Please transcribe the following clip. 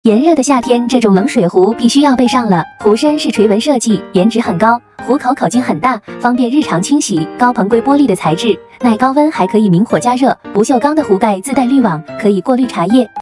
炎热的夏天，这种冷水壶必须要备上了。壶身是垂纹设计，颜值很高，壶口口径很大，方便日常清洗。高硼硅玻璃的材质，耐高温，还可以明火加热。不锈钢的壶盖自带滤网，可以过滤茶叶。